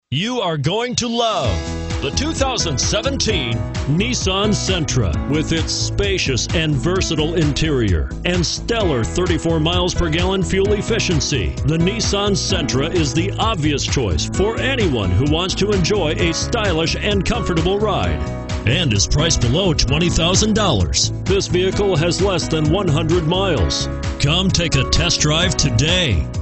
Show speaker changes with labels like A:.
A: You are going to love the 2017 Nissan Sentra. With its spacious and versatile interior and stellar 34 miles per gallon fuel efficiency, the Nissan Sentra is the obvious choice for anyone who wants to enjoy a stylish and comfortable ride, and is priced below $20,000. This vehicle has less than 100 miles. Come take a test drive today.